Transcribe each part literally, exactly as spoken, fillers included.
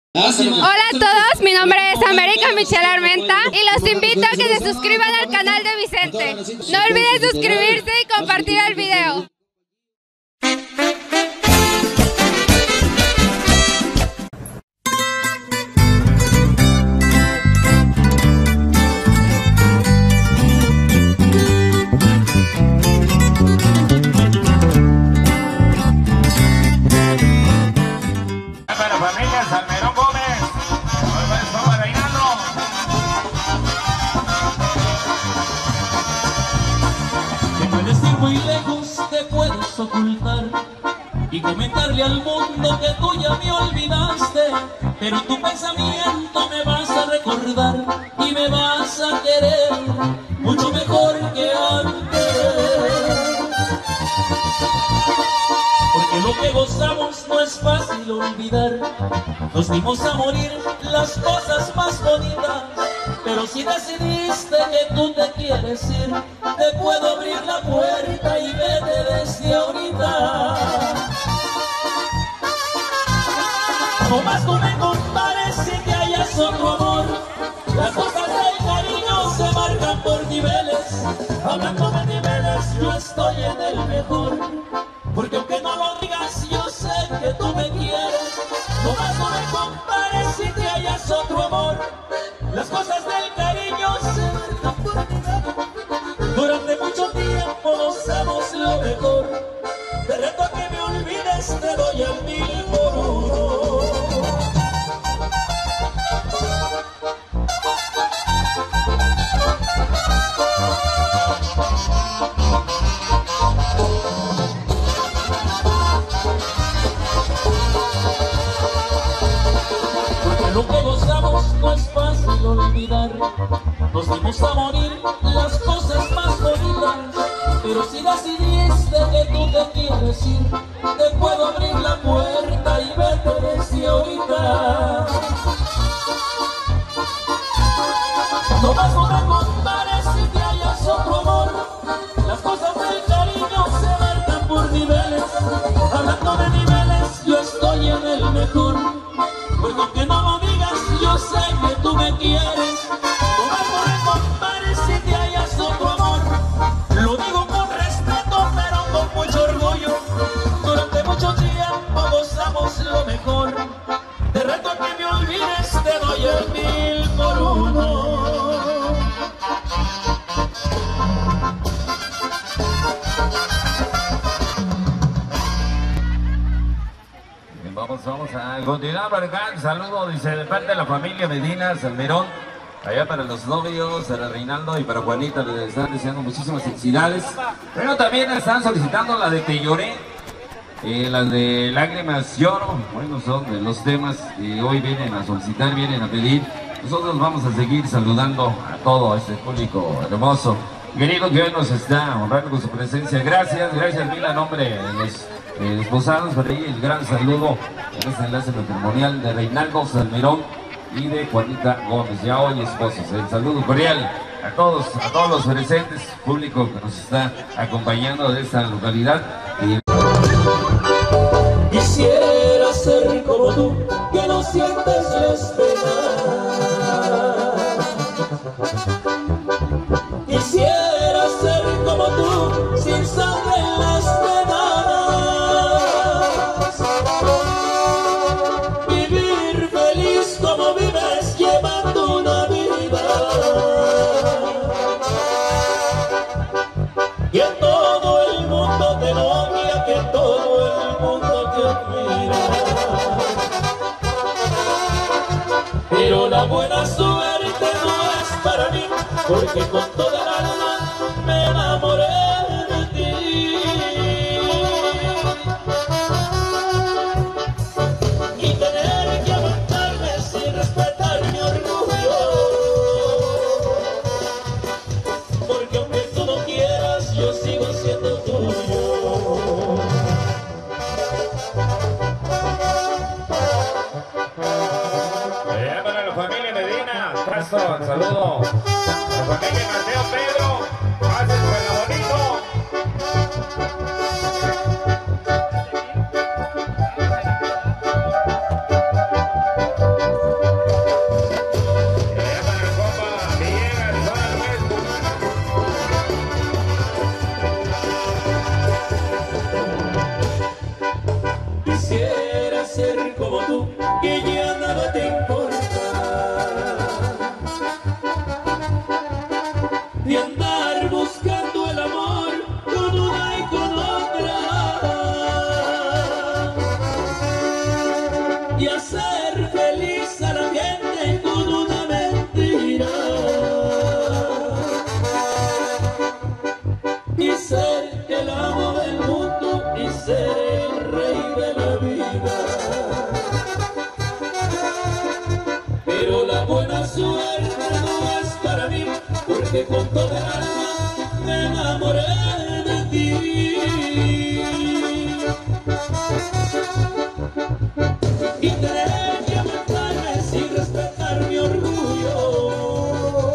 Hola a todos, mi nombre es América Michelle Armenta y los invito a que se suscriban al canal de Vicente. No olviden suscribirse y compartir el video. Para familia Salmerón Gómez, esto para Reinaldo. Te puedes ir muy lejos, te puedes ocultar y comentarle al mundo que tú ya me olvidaste, pero en tu pensamiento me vas a recordar y me vas a querer mucho mejor que antes. Porque lo que gozamos no es fácil olvidar. Nos dimos a morir las cosas más bonitas, pero si decidiste que tú te quieres ir, te puedo abrir la puerta y vete desde ahorita. No más tú me compares si te hallas otro amor. Las cosas del cariño se marcan por niveles. Hablando de niveles, yo estoy en el mejor. Porque aunque no lo digas, yo sé que tú me quieres. No más no me compares si te hallas otro amor. Las cosas del cariño se marcan por niveles. Durante mucho tiempo gozamos lo mejor. Te reto a que me olvides, te doy el mil por uno. Lo que gozamos no es fácil olvidar. Nos dimos a morir las cosas más bonitas, pero si decidiste que tú te quieres ir, te puedo abrir la puerta y vete desde ahorita. No más no me compares si te hallas otro amor. Las cosas del cariño se marcan por niveles. Hablando de niveles, yo estoy en el mejor. Porque aunque no lo digas, yo sé que tú me quieres. No más no me compares si te hallas otro amor. Lo digo con respeto, pero con mucho orgullo. Durante mucho tiempo gozamos lo mejor. Te reto a que me olvides, te doy el mil por uno. Vamos, vamos a continuar por acá. Un saludo, dice, de parte de la familia Medina Salmerón. Allá para los novios, para Reinaldo y para Juanita, les están deseando muchísimas felicidades. Pero también están solicitando la de Te Lloré, eh, las de Lágrimas Lloro. Bueno, son de los temas que hoy vienen a solicitar, vienen a pedir. Nosotros vamos a seguir saludando a todo este público hermoso, querido, que hoy nos está honrando con su presencia. Gracias, gracias mil a nombre de los Eh, esposados, por ahí el gran saludo en este enlace matrimonial de Reinaldo Salmerón y de Juanita Gómez, ya hoy esposos. El saludo cordial a todos, a todos los presentes, público que nos está acompañando de esta localidad. Y... Quisiera ser como tú, que no sientes las penas. Quisiera ser como tú, sin sangre en las penas. Como vives llevando una vida que todo el mundo te odia, que todo el mundo te admira, pero la buena suerte no es para mí, porque con toda el alma me enamoré de ti. Y tener que aguantarme sin respetar mi orgullo, porque aunque tú no quieras, yo sigo siendo tuyo. Allá para la familia Medina, Castro, saludo. La familia Mateo Pedro, pasen por la bonito. hacer feliz a la gente con una mentira y ser el amo del mundo y ser el rey de la vida. Pero la buena suerte no es para mí, porque con toda el alma me enamoré de ti. Y tener que aguantarme sin respetar mi orgullo,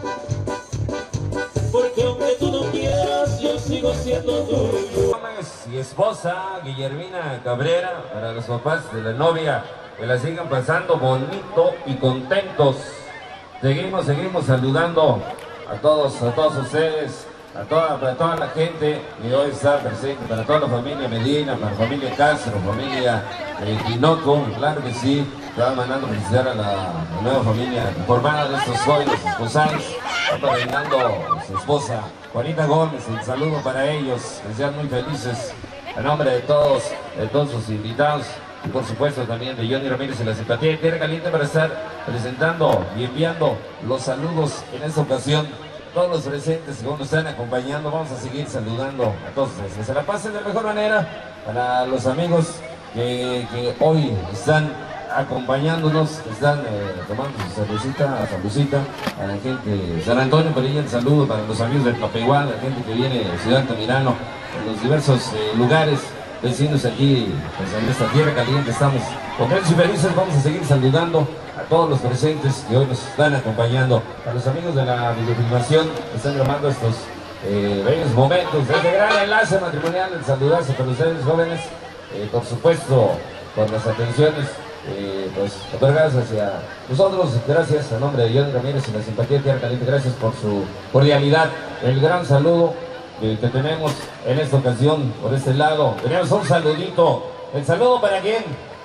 porque aunque tú no quieras, yo sigo siendo tuyo. Y esposa Guillermina Cabrera, para los papás de la novia, que la sigan pasando bonito y contentos. Seguimos, seguimos saludando a todos, a todos ustedes, a toda, a toda la gente que hoy está presente, para toda la familia Medina, para la familia Castro, familia eh, Tinoco, claro que sí. Estaba mandando felicitar a la, la nueva familia formada de estos jóvenes esposados, padrinando a su esposa Juanita Gómez. Un saludo para ellos, que sean muy felices, a nombre de todos, de todos sus invitados. Y por supuesto también de Johnny Ramírez y la simpatía de Tierra Caliente, para estar presentando y enviando los saludos en esta ocasión. Todos los presentes que nos están acompañando, vamos a seguir saludando a todos ustedes. Que se la pasen de la mejor manera. Para los amigos que, que hoy están acompañándonos, están eh, tomando su cervecita, saludcita, a la gente de San Antonio, por ahí el saludo para los amigos del Papegual, la gente que viene de Ciudad Altamirano, en los diversos eh, lugares vecinos aquí, pues en esta Tierra Caliente. Estamos contentos y felices. Vamos a seguir saludando a todos los presentes que hoy nos están acompañando, a los amigos de la videofilmación que están grabando estos eh, bellos momentos de este gran enlace matrimonial. El saludarse con ustedes, jóvenes, eh, por supuesto, por las atenciones eh, pues otorgadas hacia nosotros. Gracias a nombre de Johnny Ramírez y la simpatía de Tierra Caliente, gracias por su cordialidad. El gran saludo que tenemos en esta ocasión por este lado. Tenemos un saludito. ¿El saludo para quién?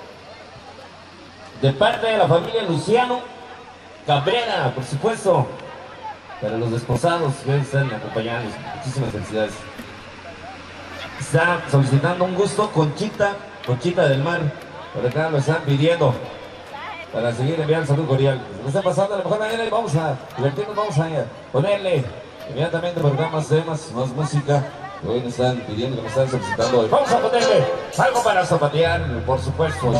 De parte de la familia Luciano Cabrera, por supuesto, para los desposados que hoy están acompañados. Muchísimas felicidades. Está solicitando un gusto Conchita, Conchita del Mar. Por acá lo están pidiendo para seguir enviando saludo cordial. Se lo está pasando de la mejor manera y vamos a divertirnos, vamos a ponerle inmediatamente por acá más temas, más música que hoy nos están pidiendo, que nos están solicitando hoy. Vamos a ponerle algo para zapatear, por supuesto.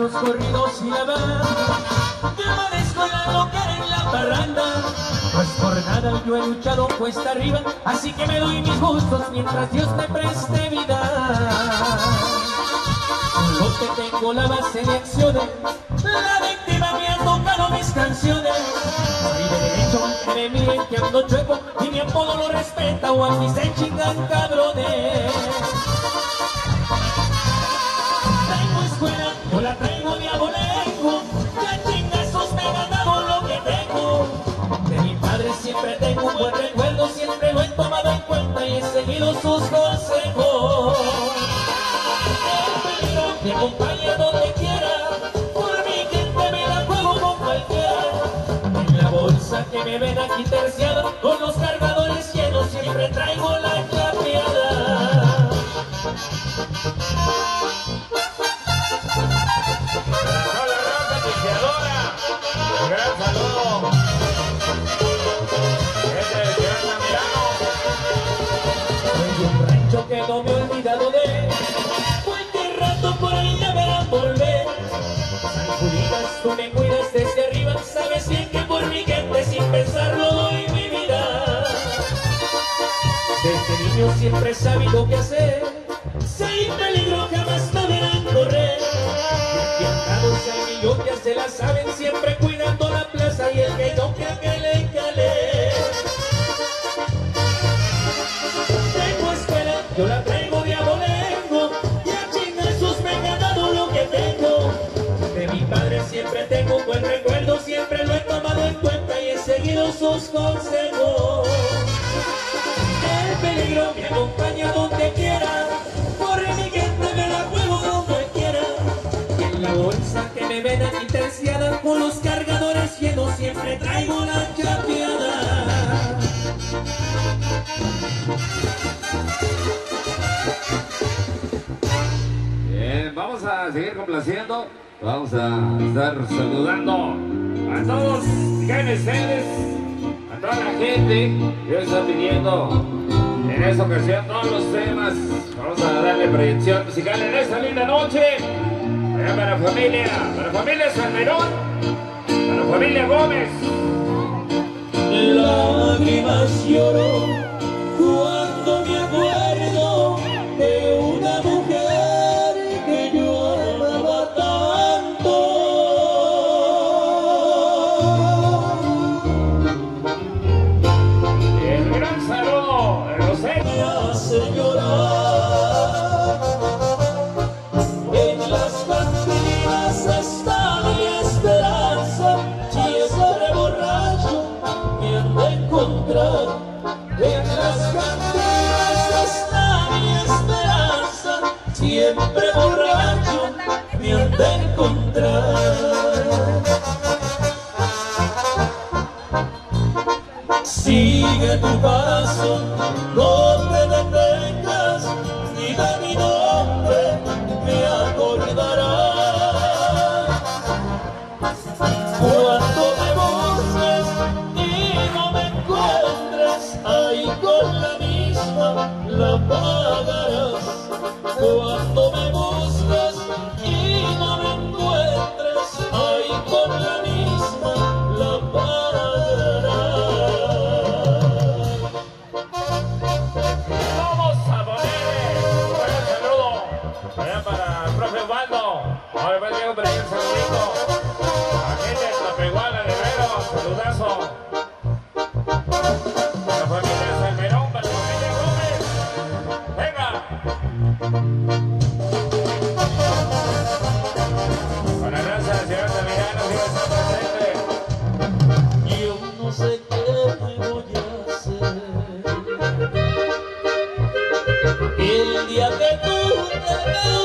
los corridos y la banda. Permanezco en la loca en la parranda. Pues por nada yo he luchado cuesta arriba, así que me doy mis gustos mientras Dios me preste vida. Solo te tengo la base de acciones, la víctima me ha tocado mis canciones. Soy de derecho, que me miren que ando chueco y mi apodo lo respeta o aquí se chingan cabrones. Tengo escuela, yo la traigo de abolengo, ya chingazos me he ganado lo que tengo. De mi padre siempre tengo un buen recuerdo, siempre lo he tomado en cuenta y he seguido sus consejos. Me acompaña donde quiera, por mi gente me la juego con cualquiera. En la bolsa que me ven aquí terciada, con los cargadores llenos siempre traigo la chapeada. Hola, raza pisteadora, un gran saludo. Este es Tirana Mirano. Soy un rancho que no me he olvidado de, por ahí ya verán volver. San Julitas, tú me cuidas desde arriba, sabes bien que por mi gente sin pensarlo doy mi vida. Desde niño siempre he sabido qué hacer, sin peligro jamás me verán correr. Y aquí andamos al millón ya se la saben, siempre cuidando la plaza y el que no crea que le cale. Tengo escuela, yo la traigo de abolengo, de mi padre siempre tengo un buen recuerdo, siempre lo he tomado en cuenta y he seguido sus consejos. El peligro me acompaña donde quiera, por mi gente me la juego donde quiera. Y en la bolsa que me ven aquí terciada, con los cargadores llenos siempre traigo la chapeada. Vamos a seguir complaciendo, vamos a estar saludando a todos, díganme ustedes, a toda la gente que está pidiendo en esta ocasión todos los temas. Vamos a darle proyección musical en esta linda noche, allá para la familia, para la familia Salmerón, para la familia Gómez. Lágrimas lloro cuando me acuerdo de una mujer que yo amaba tanto. El gran saludo de los Me hace llorar. En las cantinas está mi esperanza, siempre borracho me han de encontrar. En las cantinas está mi esperanza, siempre borracho me han de encontrar. Sigue tu paso, no te detengas, ni de mi nombre me acordarás. Cuando me busques y no me encuentres, ahí con la misma la pagarás. Cuando me busques y no me encuentres, ahí con la misma la pagarás. Vamos a poner un buen saludo allá para el profe Osvaldo. Ahora va a llegar un breve saludito a la gente de Tlapehuala, de Guerrero, saludazo. Para la familia Salmerón, para la familia Gómez. Venga. Para la raza de Ciudad Altamirano, que va a estar presente. Yo no sé qué voy a hacer el día que tú te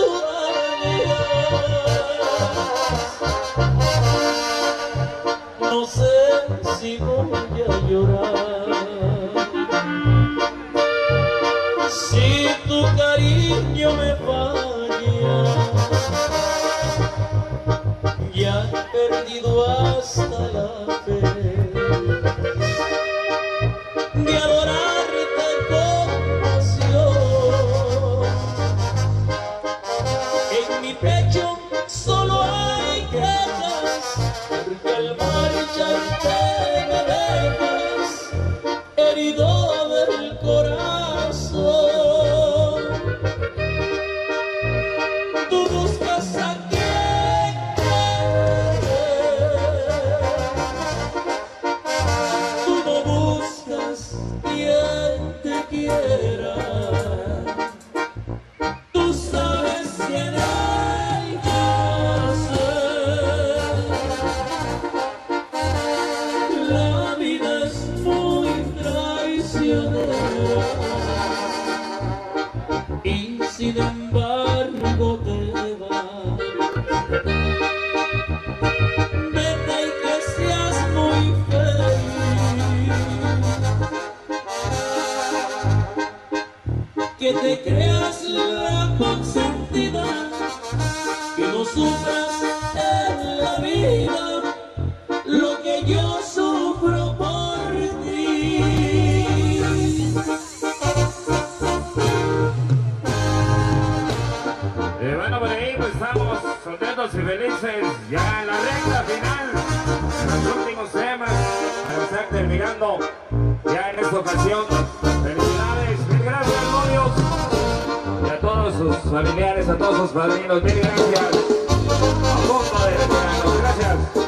vayas. No sé si voy a llorar, si tu cariño me falla. Ya he perdido hasta la fe de adorarte con pasión. En mi pecho solo hay sin embargo te vas. Vete y que seas muy feliz, que te creas la consentida, que no sufras en la vida lo que yo sufro por ti. Y bueno, por ahí pues estamos contentos y felices ya en la recta final, en los últimos temas, para estar terminando ya en esta ocasión. Felicidades, mil gracias, novios, y a todos sus familiares, a todos sus padrinos, mil gracias. A punto de retirarnos, gracias.